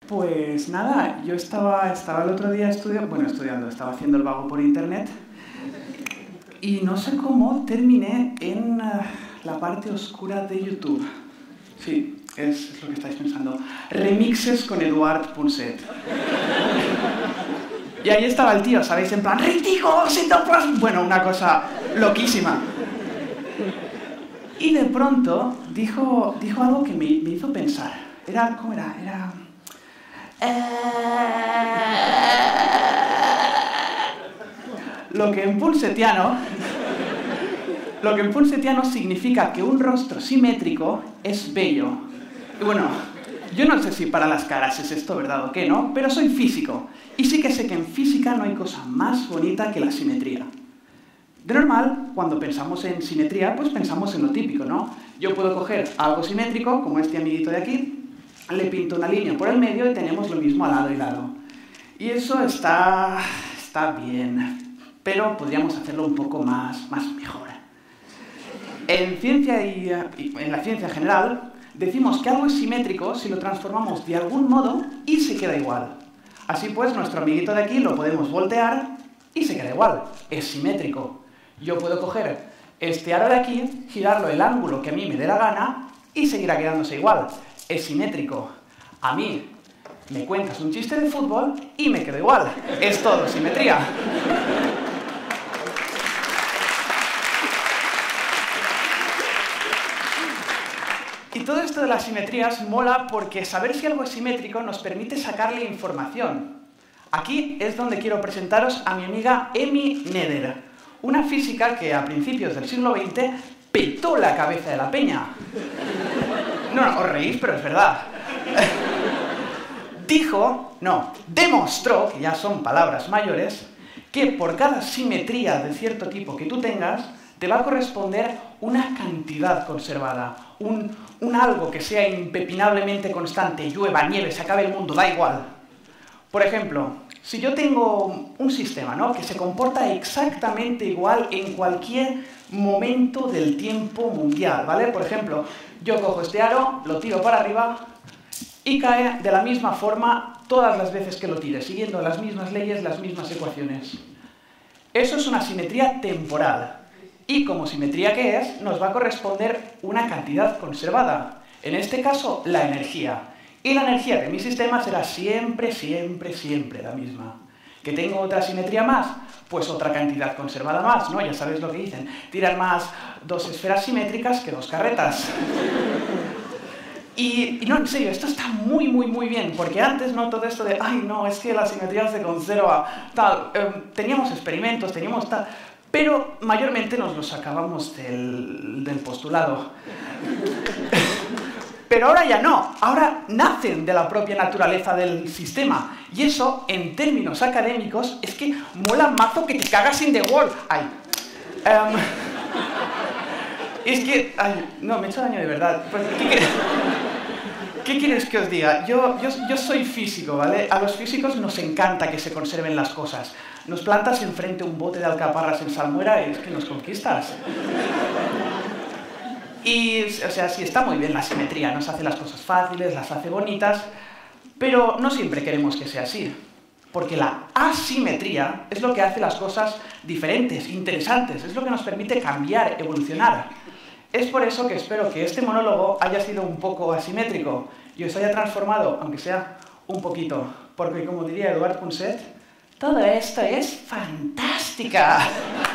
Pues nada, yo estaba el otro día estudiando, estaba haciendo el vago por internet y no sé cómo terminé en la parte oscura de YouTube. Sí, es lo que estáis pensando. Remixes con Eduard Punset. Y ahí estaba el tío, ¿sabéis? En plan, ¡Rítico! Bueno, una cosa loquísima. Y de pronto dijo algo que me hizo pensar. ¿Cómo era? Lo que en punsetiano significa que un rostro simétrico es bello. Y bueno, yo no sé si para las caras es esto verdad o qué, ¿no? Pero soy físico. Y sí que sé que en física no hay cosa más bonita que la simetría. De normal, cuando pensamos en simetría, pues pensamos en lo típico, ¿no? Yo puedo coger algo simétrico, como este amiguito de aquí, le pinto una línea por el medio y tenemos lo mismo a lado y lado. Y eso está bien, pero podríamos hacerlo un poco más mejor. En ciencia y en la ciencia en general, decimos que algo es simétrico si lo transformamos de algún modo y se queda igual. Así pues, nuestro amiguito de aquí lo podemos voltear y se queda igual. Es simétrico. Yo puedo coger este aro de aquí, girarlo el ángulo que a mí me dé la gana y seguirá quedándose igual. Es simétrico. A mí me cuentas un chiste de fútbol y me quedo igual. Es todo simetría. Y todo esto de las simetrías mola porque saber si algo es simétrico nos permite sacarle información. Aquí es donde quiero presentaros a mi amiga Emmy Noether, una física que a principios del siglo XX petó la cabeza de la peña. No, os reís, pero es verdad. Demostró, que ya son palabras mayores, que por cada simetría de cierto tipo que tú tengas, te va a corresponder una cantidad conservada, un algo que sea impepinablemente constante, llueva, nieve, se acabe el mundo, da igual. Por ejemplo, si yo tengo un sistema, ¿no?, que se comporta exactamente igual en cualquier momento del tiempo mundial, ¿vale? Por ejemplo, yo cojo este aro, lo tiro para arriba y cae de la misma forma todas las veces que lo tire, siguiendo las mismas leyes, las mismas ecuaciones. Eso es una simetría temporal. Y como simetría que es, nos va a corresponder una cantidad conservada. En este caso, la energía. Y la energía de mi sistema será siempre la misma. ¿Que tengo otra simetría más? Pues otra cantidad conservada más, ¿no? Ya sabéis lo que dicen. Tiran más 2 esferas simétricas que 2 carretas. Y no, en serio, esto está muy bien, porque antes, ¿no?, todo esto de, ay, no, es que la simetría se conserva, tal, teníamos experimentos, teníamos tal, pero mayormente nos los sacábamos del postulado. Pero ahora ya no, ahora nacen de la propia naturaleza del sistema. Y eso, en términos académicos, es que mola mazo que te cagas in the wall. Ay. Es que... Ay, no, me he hecho daño de verdad. Pues, ¿qué quieres que os diga? Yo soy físico, ¿vale? A los físicos nos encanta que se conserven las cosas. Nos plantas enfrente un bote de alcaparras en salmuera y es que nos conquistas. Y, o sea, sí, está muy bien la simetría, nos hace las cosas fáciles, las hace bonitas, pero no siempre queremos que sea así. Porque la asimetría es lo que hace las cosas diferentes, interesantes, es lo que nos permite cambiar, evolucionar. Es por eso que espero que este monólogo haya sido un poco asimétrico y os haya transformado, aunque sea un poquito, porque como diría Eduard Punset, todo esto es fantástica.